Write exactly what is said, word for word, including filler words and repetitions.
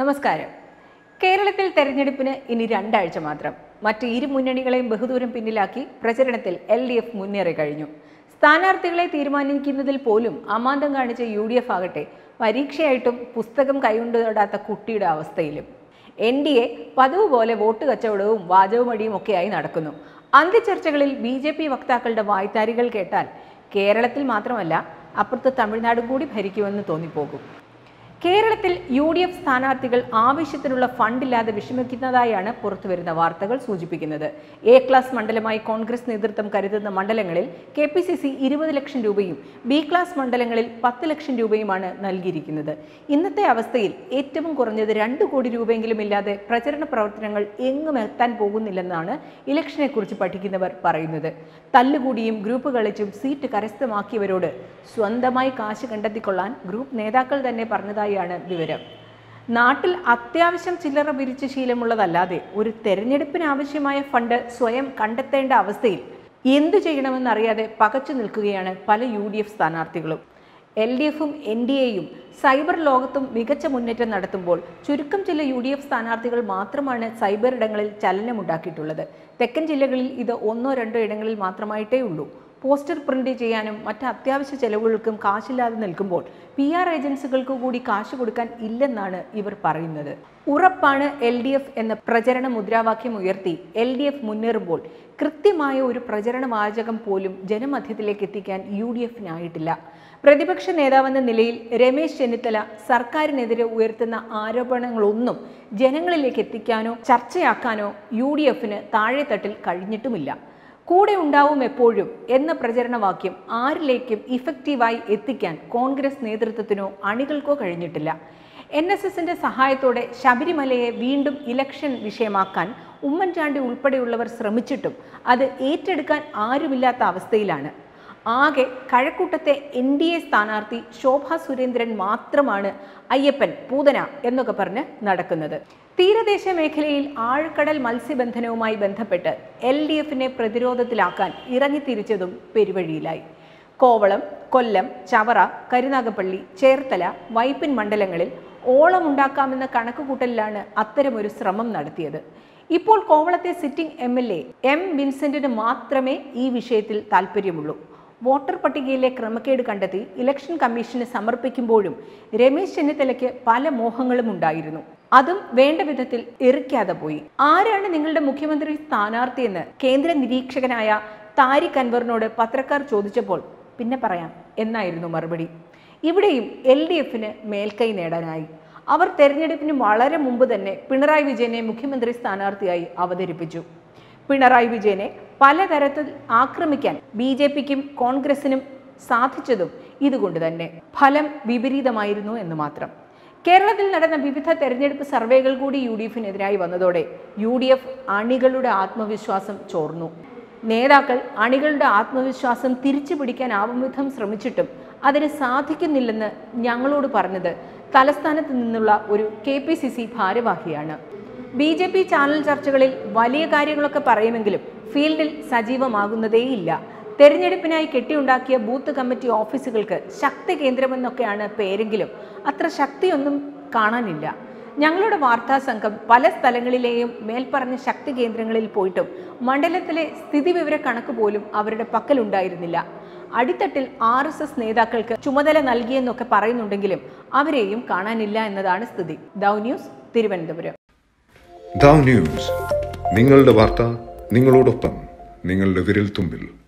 നമസ്കാരം. കേരളത്തിൽ തെരഞ്ഞെടുപ്പിന് ഇനി രണ്ടാഴ്ച മാത്രം. മറ്റ് ഇരു മുന്നണികളെയും ബഹുദൂരം പിന്നിലാക്കി പ്രചരണത്തിൽ എൽ ഡി എഫ് മുന്നേറി കഴിഞ്ഞു. സ്ഥാനാർത്ഥികളെ തീരുമാനിക്കുന്നതിൽ പോലും അമാന്തം കാണിച്ച യു ഡി എഫ് ആകട്ടെ പരീക്ഷയായിട്ടും പുസ്തകം കൈകൊണ്ടുതൊടാത്ത കുട്ടിയുടെ അവസ്ഥയിലും. എൻ ഡി എ പതിവ് പോലെ വോട്ട് കച്ചവടവും വാചകമടിയും ഒക്കെയായി നടക്കുന്നു. അന്ത്യചർച്ചകളിൽ ബി ജെ പി വക്താക്കളുടെ വായ്ത്താരികൾ കേട്ടാൽ കേരളത്തിൽ മാത്രമല്ല അപ്പുറത്ത് തമിഴ്നാടും കൂടി ഭരിക്കുമെന്ന് തോന്നിപ്പോകും. കേരളത്തിൽ യു ഡി എഫ് സ്ഥാനാർത്ഥികൾ ആവശ്യത്തിനുള്ള ഫണ്ടില്ലാതെ വിഷമിക്കുന്നതായാണ് പുറത്തുവരുന്ന വാർത്തകൾ സൂചിപ്പിക്കുന്നത്. എ ക്ലാസ് മണ്ഡലമായി കോൺഗ്രസ് നേതൃത്വം കരുതുന്ന മണ്ഡലങ്ങളിൽ കെ പി സി സി ഇരുപത് ലക്ഷം രൂപയും ബി ക്ലാസ് മണ്ഡലങ്ങളിൽ പത്ത് ലക്ഷം രൂപയുമാണ് നൽകിയിരിക്കുന്നത്. ഇന്നത്തെ അവസ്ഥയിൽ ഏറ്റവും കുറഞ്ഞത് രണ്ട് കോടി രൂപയെങ്കിലും ഇല്ലാതെ പ്രചരണ പ്രവർത്തനങ്ങൾ എങ്ങും എത്താൻ പോകുന്നില്ലെന്നാണ് ഇലക്ഷനെ കുറിച്ച് പഠിക്കുന്നവർ പറയുന്നത്. തല്ലുകൂടിയും ഗ്രൂപ്പ് കളിച്ചും സീറ്റ് കരസ്ഥമാക്കിയവരോട് സ്വന്തമായി കാശ് കണ്ടെത്തിക്കൊള്ളാൻ ഗ്രൂപ്പ് നേതാക്കൾ തന്നെ പറഞ്ഞതായി ാണ് വിവരം. നാട്ടിൽ അത്യാവശ്യം ചില്ലറ പിരിച്ച് ശീലമുള്ളതല്ലാതെ ഒരു തെരഞ്ഞെടുപ്പിന് ആവശ്യമായ ഫണ്ട് സ്വയം കണ്ടെത്തേണ്ട അവസ്ഥയിൽ എന്തു ചെയ്യണമെന്നറിയാതെ പകച്ചു നിൽക്കുകയാണ് പല യു ഡി എഫ് സ്ഥാനാർത്ഥികളും. എൽ ഡി എഫും എൻ ഡി എയും സൈബർ ലോകത്തും മികച്ച മുന്നേറ്റം നടത്തുമ്പോൾ ചുരുക്കം ചില യു ഡി എഫ് സ്ഥാനാർത്ഥികൾ മാത്രമാണ് സൈബർ ഇടങ്ങളിൽ ചലനമുണ്ടാക്കിയിട്ടുള്ളത്. തെക്കൻ ജില്ലകളിൽ ഇത് ഒന്നോ രണ്ടോ ഇടങ്ങളിൽ മാത്രമായിട്ടേ ഉള്ളൂ. പോസ്റ്റർ പ്രിന്റ് ചെയ്യാനും മറ്റ് അത്യാവശ്യ ചെലവുകൾക്കും കാശില്ലാതെ നിൽക്കുമ്പോൾ പി ആർ ഏജൻസികൾക്ക് കൂടി കാശ് കൊടുക്കാൻ ഇല്ലെന്നാണ് ഇവർ പറയുന്നത്. ഉറപ്പാണ് എൽ ഡി എഫ് എന്ന പ്രചരണ മുദ്രാവാക്യം ഉയർത്തി എൽ ഡി എഫ് മുന്നേറുമ്പോൾ കൃത്യമായ ഒരു പ്രചരണ വാചകം പോലും ജനമധ്യത്തിലേക്ക് എത്തിക്കാൻ യു ഡി എഫിനായിട്ടില്ല. പ്രതിപക്ഷ നേതാവെന്ന നിലയിൽ രമേശ് ചെന്നിത്തല സർക്കാരിനെതിരെ ഉയർത്തുന്ന ആരോപണങ്ങളൊന്നും ജനങ്ങളിലേക്ക് എത്തിക്കാനോ ചർച്ചയാക്കാനോ യു ഡി എഫിന് താഴെത്തട്ടിൽ കഴിഞ്ഞിട്ടുമില്ല. കൂടെ ഉണ്ടാവും എപ്പോഴും എന്ന പ്രചരണവാക്യം ആരിലേക്കും ഇഫക്റ്റീവായി എത്തിക്കാൻ കോൺഗ്രസ് നേതൃത്വത്തിനോ അണികൾക്കോ കഴിഞ്ഞിട്ടില്ല. എൻ എസ് എസിന്റെ സഹായത്തോടെ ശബരിമലയെ വീണ്ടും ഇലക്ഷൻ വിഷയമാക്കാൻ ഉമ്മൻചാണ്ടി ഉൾപ്പെടെയുള്ളവർ ശ്രമിച്ചിട്ടും അത് ഏറ്റെടുക്കാൻ ആരുമില്ലാത്ത അവസ്ഥയിലാണ്. ആകെ കഴക്കൂട്ടത്തെ എൻ ഡി എ സ്ഥാനാർത്ഥി ശോഭാ സുരേന്ദ്രൻ മാത്രമാണ് അയ്യപ്പൻ പൂതന എന്നൊക്കെ പറഞ്ഞ് നടക്കുന്നത്. തീരദേശ മേഖലയിൽ ആഴക്കടൽ മത്സ്യബന്ധനവുമായി ബന്ധപ്പെട്ട് എൽ ഡി എഫിനെ പ്രതിരോധത്തിലാക്കാൻ ഇറങ്ങിത്തിരിച്ചതും പെരുവഴിയിലായി. കോവളം, കൊല്ലം, ചവറ, കരുനാഗപ്പള്ളി, ചേർത്തല, വൈപ്പിൻ മണ്ഡലങ്ങളിൽ ഓളമുണ്ടാക്കാമെന്ന കണക്കുകൂട്ടലിലാണ് അത്തരമൊരു ശ്രമം നടത്തിയത്. ഇപ്പോൾ കോവളത്തെ sitting M L A M വിൻസെന്റിന് മാത്രമേ ഈ വിഷയത്തിൽ താല്പര്യമുള്ളൂ. വോട്ടർ പട്ടികയിലെ ക്രമക്കേട് കണ്ടെത്തി ഇലക്ഷൻ കമ്മീഷന് സമർപ്പിക്കുമ്പോഴും രമേശ് ചെന്നിത്തലയ്ക്ക് പല മോഹങ്ങളും ഉണ്ടായിരുന്നു. അതും വേണ്ട വിധത്തിൽ എറിക്കാതെ പോയി. ആരാണ് നിങ്ങളുടെ മുഖ്യമന്ത്രി സ്ഥാനാർത്ഥിയെന്ന് കേന്ദ്ര നിരീക്ഷകനായ താരിഖ് അൻവറിനോട് പത്രക്കാർ ചോദിച്ചപ്പോൾ പിന്നെ പറയാം എന്നായിരുന്നു മറുപടി. ഇവിടെയും എൽ ഡി എഫിന് മേൽക്കൈ നേടാനായി. അവർ തെരഞ്ഞെടുപ്പിന് വളരെ മുമ്പ് തന്നെ പിണറായി വിജയനെ മുഖ്യമന്ത്രി സ്ഥാനാർത്ഥിയായി അവതരിപ്പിച്ചു. പിണറായി വിജയനെ പലതരത്തിൽ ആക്രമിക്കാൻ ബി ജെ പിക്കും കോൺഗ്രസിനും സാധിച്ചതും ഇതുകൊണ്ട് തന്നെ. ഫലം വിപരീതമായിരുന്നു എന്ന് മാത്രം. കേരളത്തിൽ നടന്ന വിവിധ തെരഞ്ഞെടുപ്പ് സർവേകൾ കൂടി യു ഡി എഫിനെതിരായി വന്നതോടെ യു ഡി എഫ് അണികളുടെ ആത്മവിശ്വാസം ചോർന്നു. നേതാക്കൾ അണികളുടെ ആത്മവിശ്വാസം തിരിച്ചു പിടിക്കാനാവും വിധം ശ്രമിച്ചിട്ടും അതിന് സാധിക്കുന്നില്ലെന്ന് ഞങ്ങളോട് പറഞ്ഞത് തലസ്ഥാനത്ത് നിന്നുള്ള ഒരു കെ പി സി സി ഭാരവാഹിയാണ്. ബി ജെ പി ചാനൽ ചർച്ചകളിൽ വലിയ കാര്യങ്ങളൊക്കെ പറയുമെങ്കിലും ഫീൽഡിൽ സജീവമാകുന്നതേയില്ല. തെരഞ്ഞെടുപ്പിനായി കെട്ടിയുണ്ടാക്കിയ ബൂത്ത് കമ്മിറ്റി ഓഫീസുകൾക്ക് ശക്തി കേന്ദ്രമെന്നൊക്കെയാണ് പേരെങ്കിലും അത്ര ശക്തിയൊന്നും കാണാനില്ല. ഞങ്ങളുടെ വാർത്താ സംഘം പല സ്ഥലങ്ങളിലെയും മേൽപ്പറഞ്ഞ ശക്തി കേന്ദ്രങ്ങളിൽ പോയിട്ടും മണ്ഡലത്തിലെ സ്ഥിതിവിവര കണക്ക് പോലും അവരുടെ പക്കലുണ്ടായിരുന്നില്ല. അടിത്തട്ടിൽ ആർ എസ് എസ് നേതാക്കൾക്ക് ചുമതല നൽകിയെന്നൊക്കെ പറയുന്നുണ്ടെങ്കിലും അവരെയും കാണാനില്ല എന്നതാണ് സ്ഥിതി. Dow news, Thiruvananthapuram. Dow news, നിങ്ങളുടെ വാർത്ത നിങ്ങളോടൊപ്പം, നിങ്ങളുടെ വിരൽ തുമ്പിൽ.